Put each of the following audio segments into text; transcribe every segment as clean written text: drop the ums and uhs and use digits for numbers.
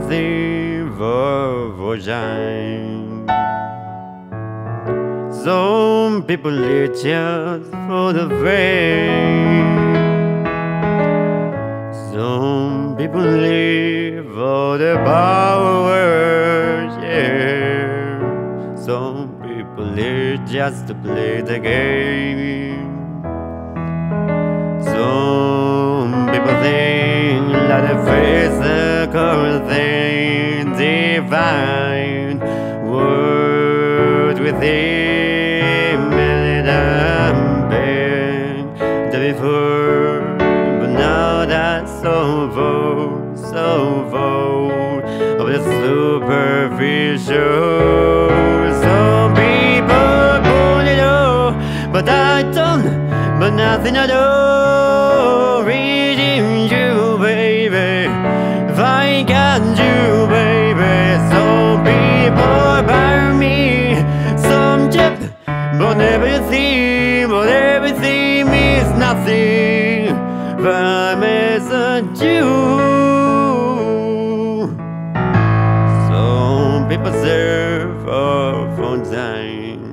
nothing for shine. Some people live just for the fame. Some people live for the power, yeah. Some people live just to play the game. Some people think that the physical thing divine word within made them been the before, but now that's over of the superficial. Some people want it all, but I don't, but nothing at all. Reading you, baby, if I got you, baby. Some people buy me some jet, but everything means nothing if I miss you. Some people serve for time,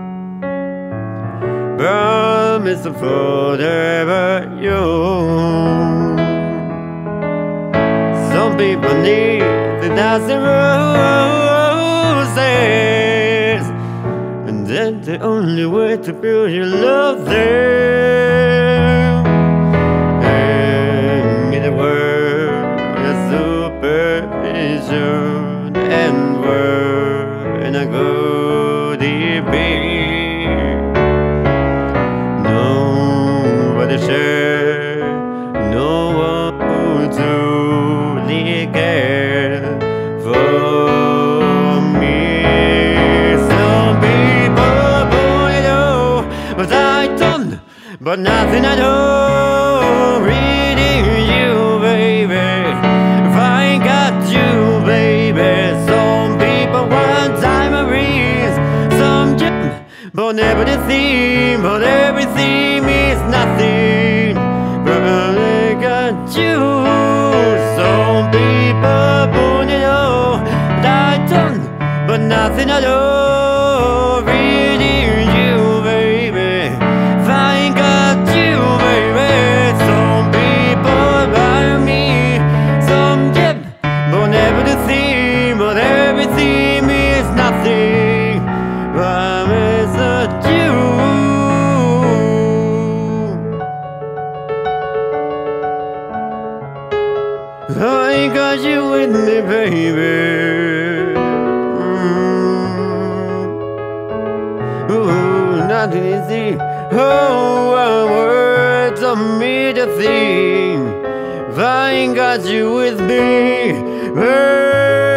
promise forever you. Some people need 1,000 roses, and that's the only way to build your love there. And in the world of supervision and word and a good evening, nobody share, no one to care for me. Some people want it all, but I don't, but nothing at all. Reading you, baby, if I got you, baby. Some people want diamonds, some gem, but everything means nothing. But I got you. Some people want it all, but I don't, but nothing at all. Reading you, baby, if I got you, baby. Some people buy me some gem, but everything means nothing. But I miss you. I got you with me, baby. Ooh, nothing easy. Oh, words of me to think. If I ain't got you with me,